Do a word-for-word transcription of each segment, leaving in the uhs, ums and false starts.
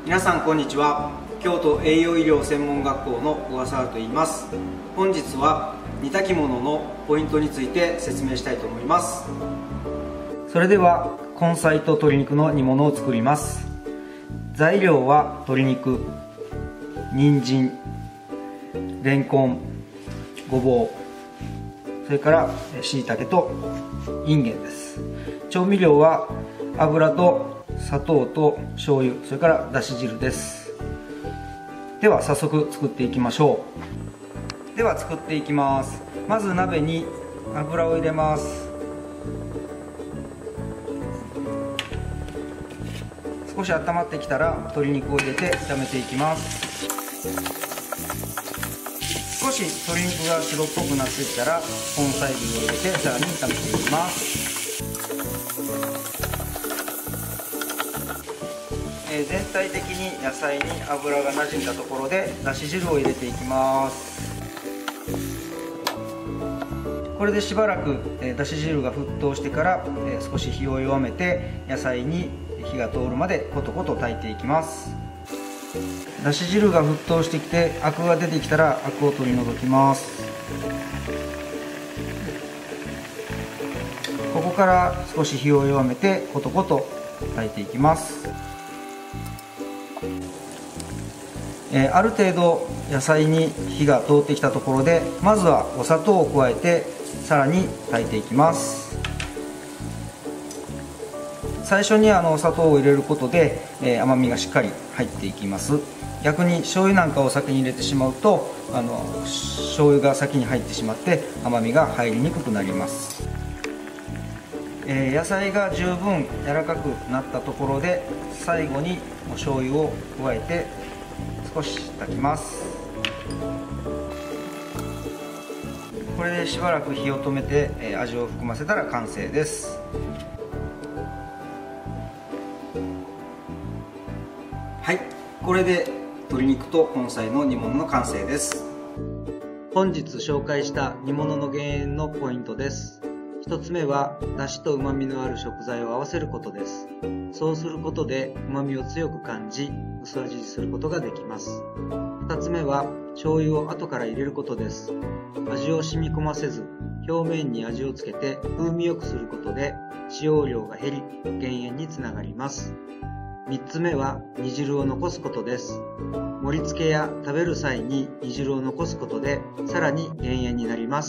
皆さんこんにちは。京都栄養医療専門学校の小笠原と言います。本日は煮炊き物のポイントについて説明したいと思います。それでは根菜と鶏肉の煮物を作ります。材料は鶏肉、人参、レンコン、ごぼう、それから椎茸とインゲンです。調味料は油と砂糖と醤油、それからだし汁です。では早速作っていきましょう。では作っていきます。まず鍋に油を入れます。少し温まってきたら鶏肉を入れて炒めていきます。少し鶏肉が白っぽくなってきたら根菜類を入れてさらに炒めていきます。えー、全体的に野菜に油がなじんだところでだし汁を入れていきます。これでしばらく、えー、だし汁が沸騰してから、えー、少し火を弱めて野菜に火が通るまでコトコト炊いていきます。だし汁が沸騰してきてアクが出てきたらアクを取り除きます。ここから少し火を弱めてコトコト炊いていきます。えー、ある程度野菜に火が通ってきたところでまずはお砂糖を加えてさらに炊いていきます。最初にあのお砂糖を入れることで、えー、甘みがしっかり入っていきます。逆に醤油なんかを先に入れてしまうとあの醤油が先に入ってしまって甘みが入りにくくなります。えー、野菜が十分柔らかくなったところで最後にお醤油を加えて少し炊きます。これでしばらく火を止めて、えー、味を含ませたら完成です。はい、これで鶏肉と根菜の煮物の完成です。本日紹介した煮物の減塩のポイントです。一つ目は出汁と旨味のある食材を合わせることです。そうすることで旨味を強く感じ薄味にすることができます。二つ目は醤油を後から入れることです。味を染み込ませず表面に味をつけて風味よくすることで使用量が減り減塩につながります。三つ目は煮汁を残すことです。盛り付けや食べる際に煮汁を残すことでさらに減塩になります。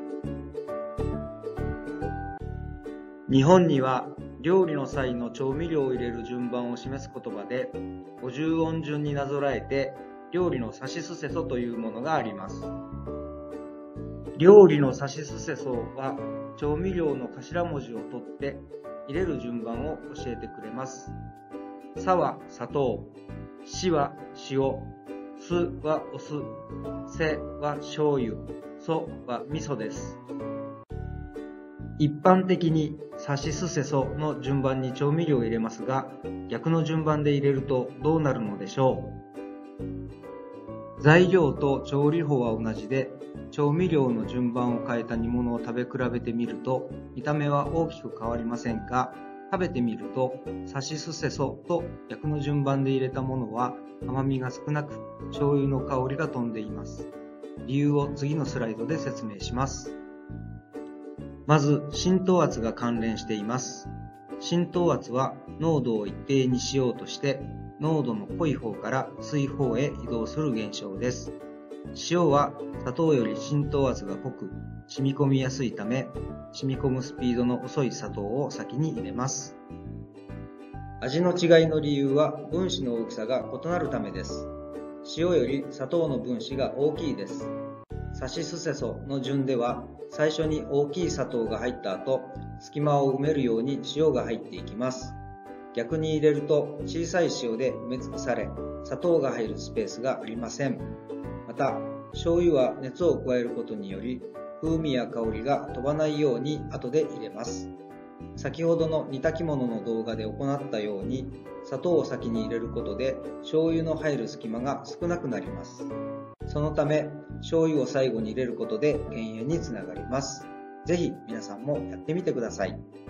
日本には料理の際の調味料を入れる順番を示す言葉で五十音順になぞらえて料理のさしすせそというものがあります。料理のさしすせそは調味料の頭文字を取って入れる順番を教えてくれます。さは砂糖、しは塩、すはお酢、せは醤油、そは味噌です。一般的にさしすせその順番に調味料を入れますが、逆の順番で入れるとどうなるのでしょう。材料と調理法は同じで、調味料の順番を変えた煮物を食べ比べてみると、見た目は大きく変わりませんが、食べてみると、さしすせそと逆の順番で入れたものは甘みが少なく、醤油の香りが飛んでいます。理由を次のスライドで説明します。まず浸透圧が関連しています。浸透圧は濃度を一定にしようとして濃度の濃い方から薄い方へ移動する現象です。塩は砂糖より浸透圧が濃く染み込みやすいため染み込むスピードの遅い砂糖を先に入れます。味の違いの理由は分子の大きさが異なるためです。塩より砂糖の分子が大きいです。さしすせその順では最初に大きい砂糖が入った後、隙間を埋めるように塩が入っていきます。逆に入れると小さい塩で埋め尽くされ、砂糖が入るスペースがありません。また、醤油は熱を加えることにより、風味や香りが飛ばないように後で入れます。先ほどの煮炊き物の動画で行ったように、砂糖を先に入れることで醤油の入る隙間が少なくなります。そのため、醤油を最後に入れることで減塩につながります。ぜひ皆さんもやってみてください。